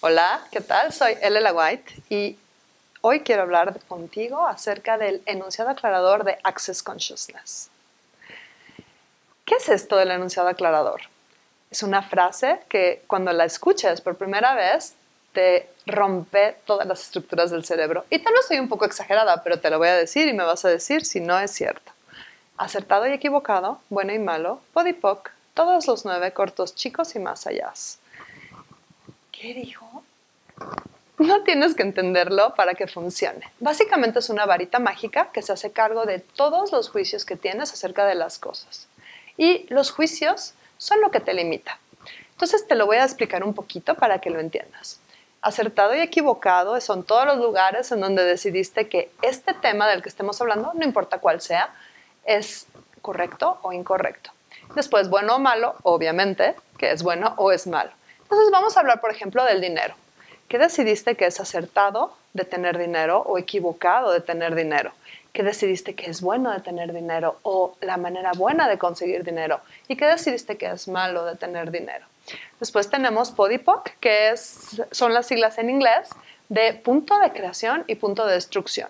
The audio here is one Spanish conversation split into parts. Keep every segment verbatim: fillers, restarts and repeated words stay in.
Hola, ¿qué tal? Soy Elela White y hoy quiero hablar contigo acerca del enunciado aclarador de Access Consciousness. ¿Qué es esto del enunciado aclarador? Es una frase que cuando la escuches por primera vez te rompe todas las estructuras del cerebro. Y tal vez soy un poco exagerada, pero te lo voy a decir y me vas a decir si no es cierto. Acertado y equivocado, bueno y malo, pod y poc, todos los nueve, cortos, chicos y más allá. ¿Qué dijo? No tienes que entenderlo para que funcione. Básicamente es una varita mágica que se hace cargo de todos los juicios que tienes acerca de las cosas. Y los juicios son lo que te limita. Entonces te lo voy a explicar un poquito para que lo entiendas. Acertado y equivocado son todos los lugares en donde decidiste que este tema del que estemos hablando, no importa cuál sea, es correcto o incorrecto. Después, bueno o malo, obviamente, que es bueno o es malo. Entonces vamos a hablar, por ejemplo, del dinero. ¿Qué decidiste que es acertado de tener dinero o equivocado de tener dinero? ¿Qué decidiste que es bueno de tener dinero o la manera buena de conseguir dinero? ¿Y qué decidiste que es malo de tener dinero? Después tenemos pod y poc, que es, son las siglas en inglés de punto de creación y punto de destrucción.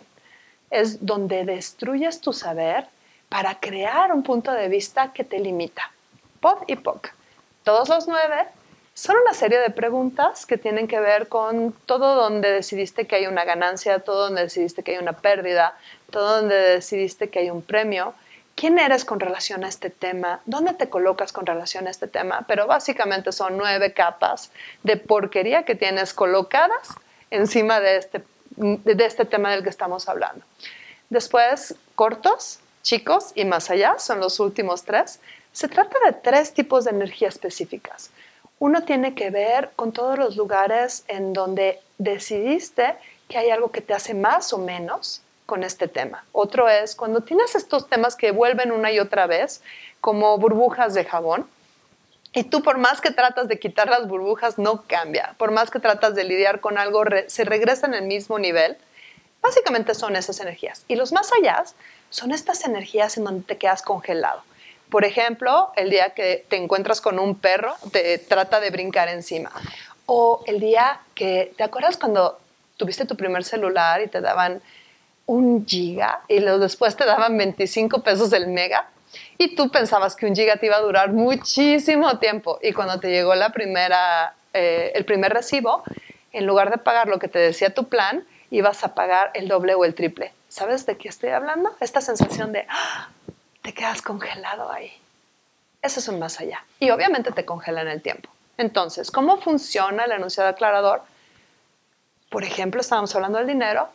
Es donde destruyes tu saber para crear un punto de vista que te limita. Pod y poc. Todos los nueve son una serie de preguntas que tienen que ver con todo donde decidiste que hay una ganancia, todo donde decidiste que hay una pérdida, todo donde decidiste que hay un premio. ¿Quién eres con relación a este tema? ¿Dónde te colocas con relación a este tema? Pero básicamente son nueve capas de porquería que tienes colocadas encima de este, de este tema del que estamos hablando. Después, cortos, chicos y más allá, son los últimos tres. Se trata de tres tipos de energía específicas. Uno tiene que ver con todos los lugares en donde decidiste que hay algo que te hace más o menos con este tema. Otro es cuando tienes estos temas que vuelven una y otra vez, como burbujas de jabón, y tú por más que tratas de quitar las burbujas no cambia, por más que tratas de lidiar con algo, se regresa en el mismo nivel. Básicamente son esas energías. Y los más allá son estas energías en donde te quedas congelado. Por ejemplo, el día que te encuentras con un perro, te trata de brincar encima. O el día que, ¿te acuerdas cuando tuviste tu primer celular y te daban un giga y luego después te daban veinticinco pesos el mega? Y tú pensabas que un giga te iba a durar muchísimo tiempo. Y cuando te llegó la primera, eh, el primer recibo, en lugar de pagar lo que te decía tu plan, ibas a pagar el doble o el triple. ¿Sabes de qué estoy hablando? Esta sensación de... ¡ah! Te quedas congelado ahí. Eso es un más allá. Y obviamente te congela en el tiempo. Entonces, ¿cómo funciona el enunciado aclarador? Por ejemplo, estábamos hablando del dinero.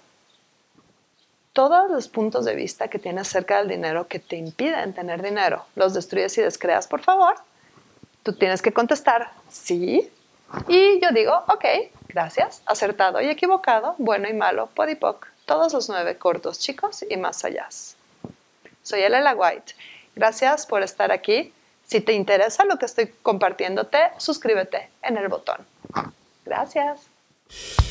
Todos los puntos de vista que tienes acerca del dinero que te impiden tener dinero, ¿los destruyes y descreas, por favor? Tú tienes que contestar sí. Y yo digo, ok, gracias, acertado y equivocado, bueno y malo, pod y poc, todos los nueve, cortos, chicos y más allá. Soy Elela White. Gracias por estar aquí. Si te interesa lo que estoy compartiéndote, suscríbete en el botón. Gracias.